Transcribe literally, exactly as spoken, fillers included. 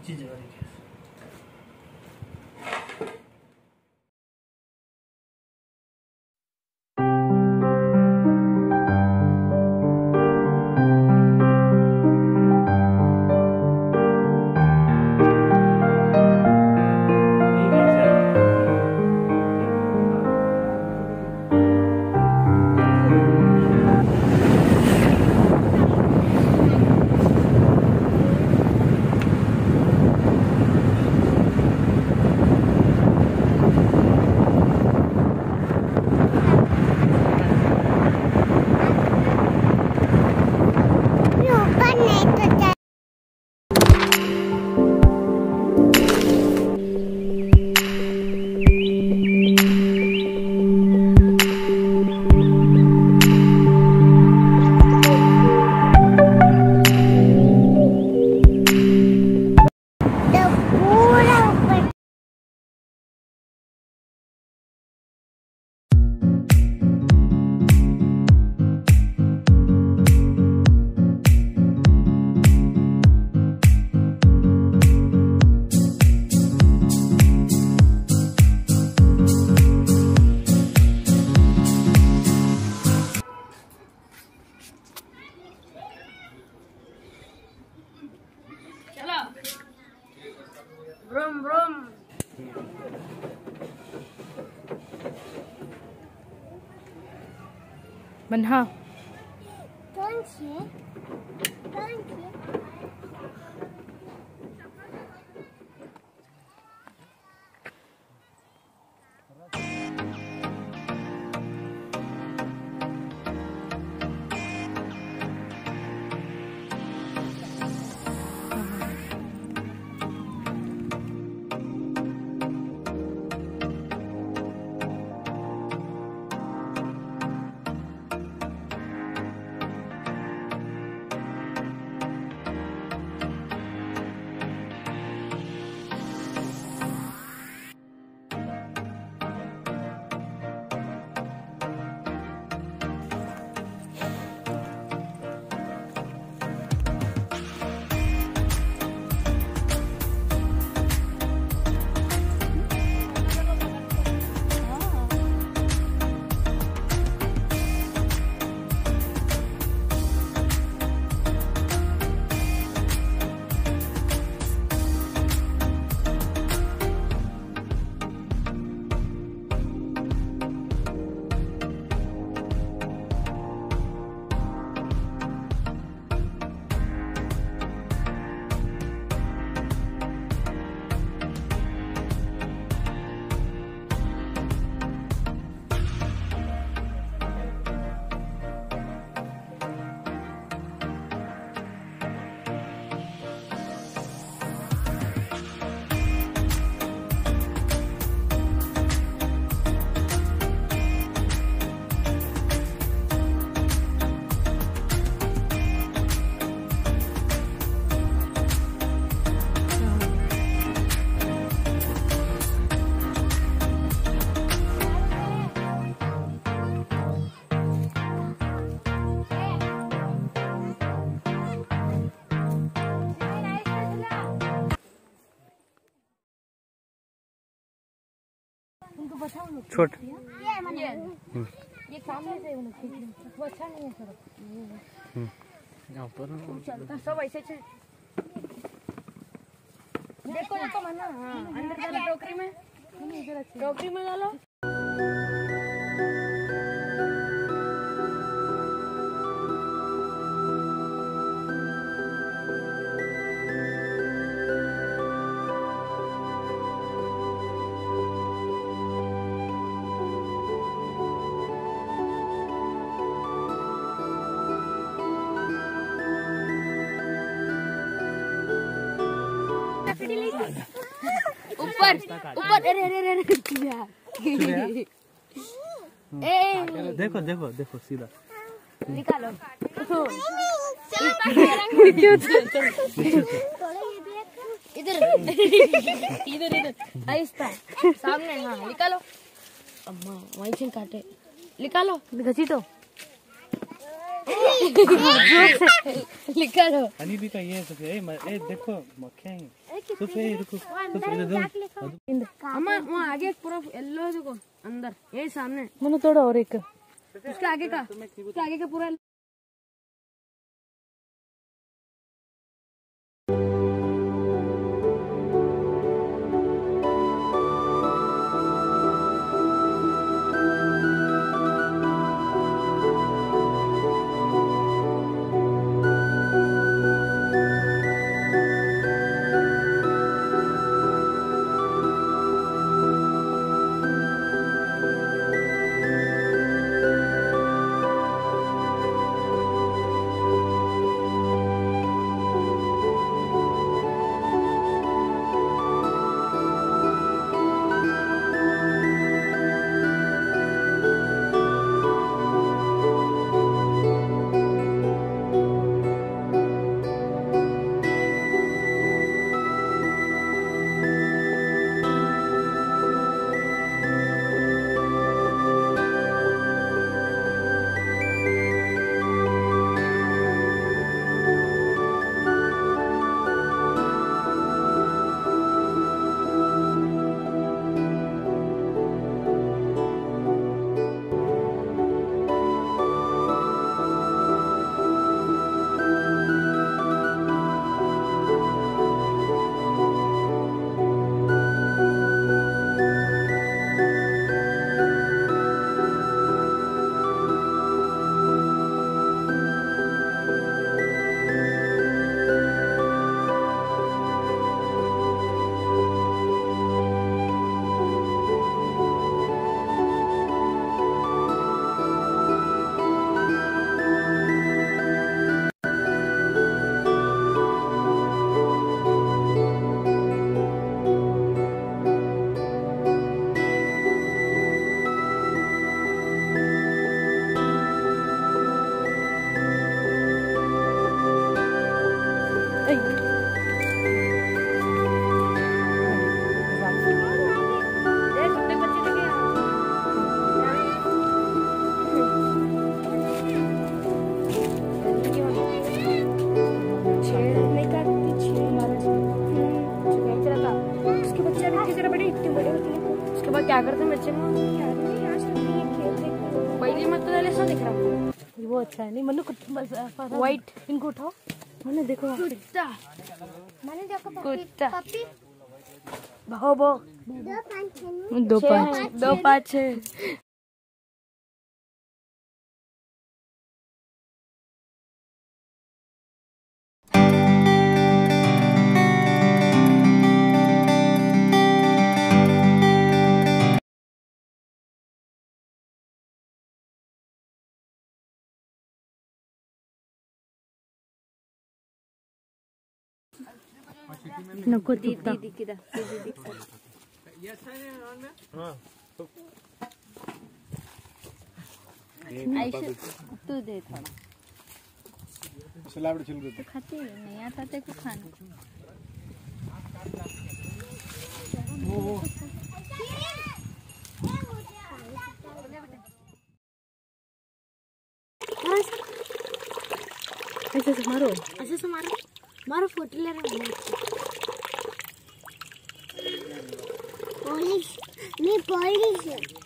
चीज है broom broom. Manha कौन सी कौन सी छोट ये ये सामने से वो अच्छा नहीं है सर। यहाँ पर चलता सब ऐसे से देखो देखो मन्ना। हाँ अंदर डालो टोकरी में, टोकरी में डालो। ऊपर ऊपर अरे अरे अरे ए देखो देखो देखो सीधा निकालो। इधर इधर इधर आहिस्ता सामने। हाँ निकालो। अम्मा वहीं से काटे निकालो घसी तो निकालो। हनी भी का ये सब ए देखो मक्खियाँ अम्मा वहाँ आगे पूरा येलो है देखो अंदर यही सामने मनु थोड़ा और एक उसके आगे का उसके आगे का पूरा क्या करते हैं बच्चे पहले मत तो ऐसा दिख रहा वो अच्छा है नहीं मनु वाइट इनको उठाओ मैंने देखो कुत्ता मैंने देखो कुत्ता पपी भागो भागो दो पाँच दो पाँच छः नको तुक्ता दीदी किधर दीदी तू दे थोड़ा सलाद छिल तो खाती है नहीं आता तेरे को खाना ऐसे से मारो ऐसे से मारो मारो फोटो ले रहा हूँ पॉलिश नहीं पॉलिश